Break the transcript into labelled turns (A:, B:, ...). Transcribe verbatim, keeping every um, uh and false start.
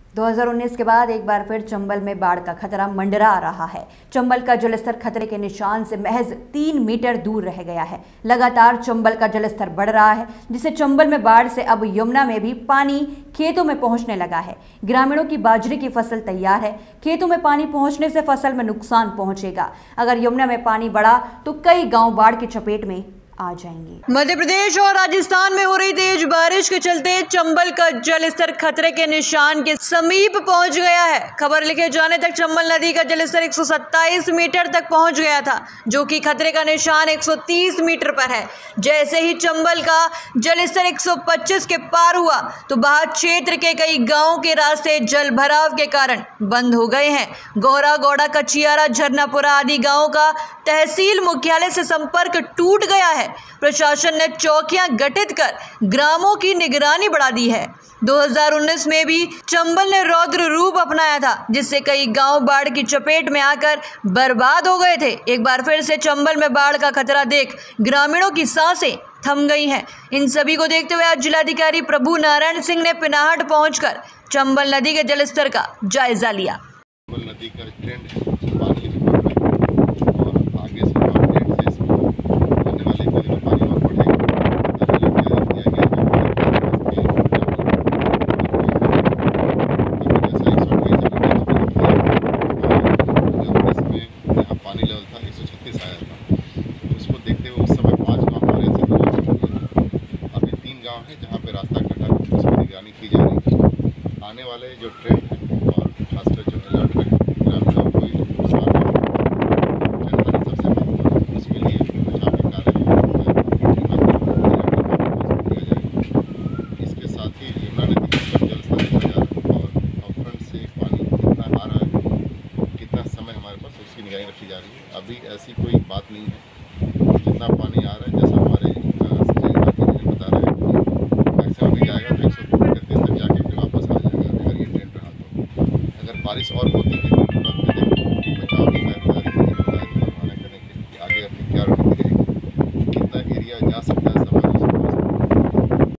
A: दो हज़ार उन्नीस के बाद एक बार फिर चंबल में बाढ़ का खतरा मंडरा रहा है। चंबल का जलस्तर खतरे के निशान से महज तीन मीटर दूर रह गया है। लगातार चंबल का जलस्तर बढ़ रहा है, जिससे चंबल में बाढ़ से अब यमुना में भी पानी खेतों में पहुंचने लगा है। ग्रामीणों की बाजरे की फसल तैयार है। खेतों में पानी पहुंचने से फसल में नुकसान पहुंचेगा। अगर यमुना में पानी बढ़ा तो कई गाँव बाढ़ की चपेट में आ जाएंगे।
B: मध्य प्रदेश और राजस्थान में हो रही तेज बारिश के चलते चंबल का जलस्तर खतरे के निशान के समीप पहुंच गया है। खबर लिखे जाने तक चंबल नदी का जलस्तर एक सौ सत्ताईस मीटर तक पहुंच गया था, जो कि खतरे का निशान एक सौ तीस मीटर पर है। जैसे ही चंबल का जलस्तर एक सौ पच्चीस के पार हुआ तो बाहर क्षेत्र के कई गाँव के रास्ते जल भराव के कारण बंद हो गए हैं। गौरा, गौड़ा, कचियारा, झरनापुरा आदि गाँव का तहसील मुख्यालय से संपर्क टूट गया है। प्रशासन ने चौकियां गठित कर ग्रामों की निगरानी बढ़ा दी है। दो हज़ार उन्नीस में भी चंबल ने रौद्र रूप अपनाया था, जिससे कई गांव बाढ़ की चपेट में आकर बर्बाद हो गए थे। एक बार फिर से चंबल में बाढ़ का खतरा देख ग्रामीणों की सांसें थम गई हैं। इन सभी को देखते हुए आज जिलाधिकारी प्रभु नारायण सिंह ने पिनाहट पहुंचकर चंबल नदी के जलस्तर का जायजा लिया।
C: चंबल नदी का ट्रेंड पानी और आगे से है जहाँ पे रास्ता कटा है, उसकी निगरानी की जा रही है। आने वाले जो ट्रेंड है और खासकर जो अलर्ट है ग्रामीणों को जनता सबसे महत्वपूर्ण, उसके लिए बचाव के कार्य किया जाएगा। इसके साथ ही यमुना नदी का जलस्तर देखा जा रहा है और अपफ्रंट से पानी कितना आ रहा है, कितना समय हमारे पास, उसकी निगरानी रखी जा रही है। अभी ऐसी कोई बात नहीं है, जितना पानी आ रहा है जैसा हमारे बारिश और होती है